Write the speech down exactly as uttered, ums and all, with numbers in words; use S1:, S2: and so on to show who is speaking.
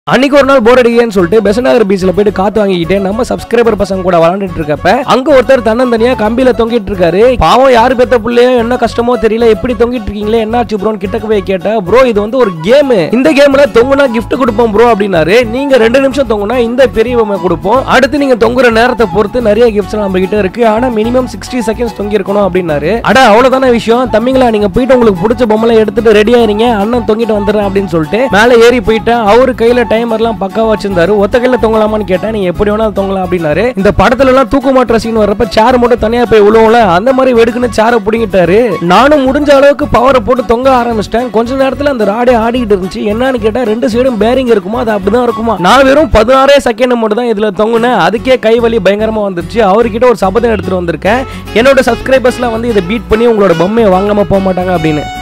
S1: அன்னைக்கு ஒரு நாள் போர் அடிக்கேன்னு சொல்லிட்டு பெசநகர் பீச்ல போயிட்டு காத்து வாங்கிக்கிட்டு நம்ம சப்ஸ்கிரைபர் பசங்க கூட விளையாண்டுட்டு இருக்கப்ப அங்க ஒருத்தர் தன்னந்தனியா கம்பியில தொங்கிட்டு இருக்காரு. பாவம் யாரு பெத்த புள்ளையோ என்ன கஷ்டமோ தெரியல, எப்படி தொங்கிட்டு இருக்கீங்களே என்னாச்சு ப்ரோன்னு கிட்டக்கு போய் கேட்டா, ப்ரோ இது வந்து ஒரு கேம், இந்த கேம்ல தொங்குனா கிஃப்ட் கொடுப்போம் ப்ரோ அப்படின்னாரு. நீங்க ரெண்டு நிமிஷம் தொங்குனா இந்த பெரிய பொம்மை கொடுப்போம், அடுத்து நீங்க தொங்குற நேரத்தை பொறுத்து நிறைய கிஃப்ட்ஸ் நம்ம கிட்ட இருக்கு, ஆனா மினிமம் சிக்ஸ்டி செகண்ட்ஸ் தொங்கி இருக்கணும் அப்படின்னாரு. அட அவ்வளவுதான விஷயம் தம்பிங்களா, நீங்க போயிட்டு உங்களுக்கு பிடிச்ச பொம்மை எடுத்துட்டு ரெடி ஆயிருங்க, அண்ணன் தொங்கிட்டு வந்துடுறேன் அப்படின்னு சொல்லிட்டு மேல ஏறி போயிட்டேன். அவரு கையில டைமர்லாம் பக்காவா வச்சிருந்தாரு. ஒத்த கையில தொங்கலாமான்னு கேட்டா, நீங்க எப்படி வேணாலும் தொங்கலாம் அப்படின்னாரு. இந்த படத்துல எல்லாம் தூக்கு மாட்டுற சீன் வரப்ப சேர் மட்டும் தனியா போய் விழுவும்ல, அந்த மாதிரி வெடுக்குன்னு சேரை புடிங்கிட்டாரு. நானும் முடிஞ்ச அளவுக்கு பவரை போட்டு தொங்க ஆரம்பிச்சிட்டேன். கொஞ்ச நேரத்துல அந்த ராடே ஆடிக்கிட்டு இருந்துச்சு. என்னன்னு கேட்டா, ரெண்டு சைடும் பேரிங் இருக்குமா, அது அப்படிதான் இருக்குமா. நான் வெறும் பதினாறே செகண்ட் மட்டும் தான் இதுல தொங்குனேன், அதுக்கே கை வலி பயங்கரமா வந்துருச்சு. அவர்கிட்ட ஒரு சபதம் எடுத்துட்டு வந்திருக்கேன், என்னோட சப்ஸ்கிரைபர்ஸ்லாம் வந்து இதை பீட் பண்ணி உங்களோட பொம்மையை வாங்காம போக மாட்டாங்க அப்படின்னு.